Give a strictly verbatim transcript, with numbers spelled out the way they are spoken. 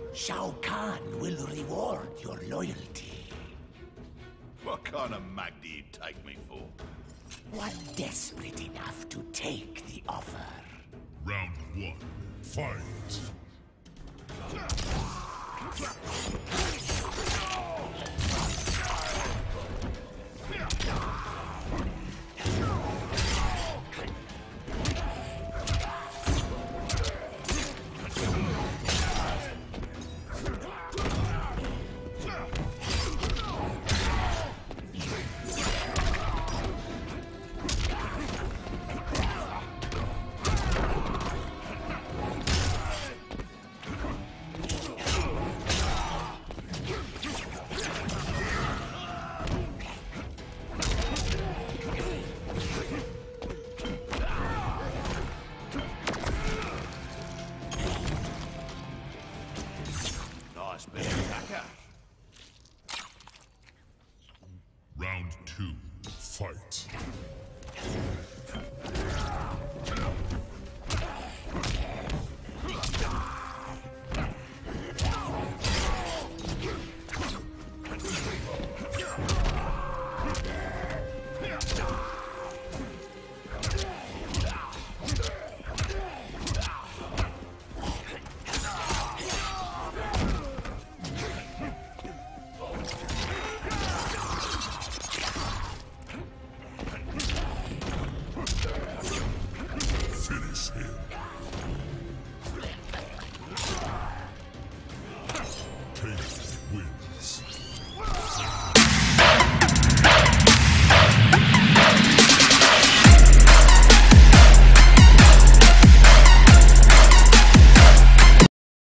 Shao Kahn will reward your loyalty. What kind of mag do you take me for? One desperate enough to take the offer. Round one, fight! Nice bit of attacker. Round two, fight!